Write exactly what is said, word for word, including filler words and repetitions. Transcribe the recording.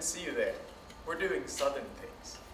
didn't see you there. We're doing southern things.